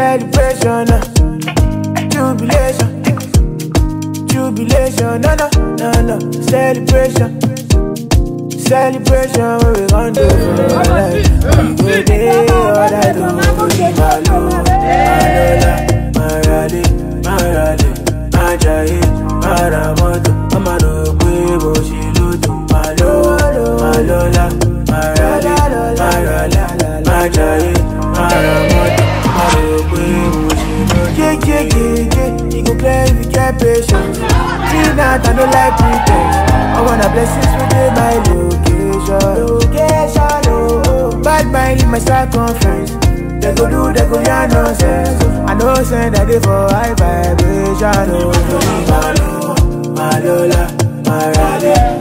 celebration, jubilation, jubilation, no, celebration, celebration, what we gon' do for life? We go there, all I do, Marale, Majaye, Maramoto, Amado, Quebo, Shiluto, Malola, Marale, Majaye, Maramoto, Amado, Quebo, Shiluto. You go play if you get patience. Tonight I don't like pretense. I want a blessings within my location, oh. Bad mind in my circumference. They go do, they go yarn nonsense. I know send that they for high vibration, oh. Malola, Marale,